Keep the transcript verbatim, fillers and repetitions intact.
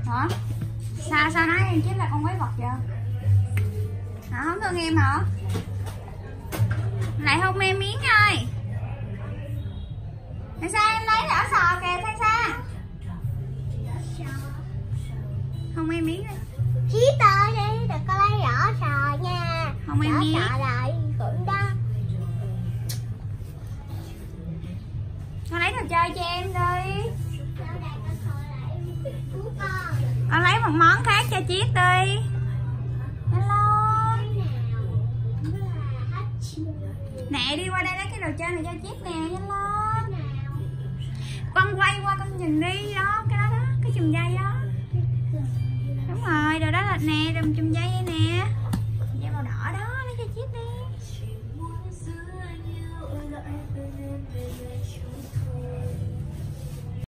Hả? Sao sao nói em Chiết là con quái vật vậy? Hả, không thương em hả? Lại hôn em Miếng ơi. Tại sao em lấy lỏ sò kìa Thanh Sa. Hôn em Miếng ơi. Chiết ơi đi, đừng có lấy lỏ sò nha. Hôn em Miếng. Lỏ sò lại cũng đó. Con lấy đồ chơi cho em đi. Con lấy một món khác cho Chiết đi. Hello. Nè đi qua đây lấy cái đồ chơi này cho Chiết nè. Hello. Con quay qua con nhìn đi đó. Cái đó đó, cái chùm dây đó. Đúng rồi, đồ đó là nè, đồ chùm dây đây nè. Dây màu đỏ đó, lấy cho Chiết đi.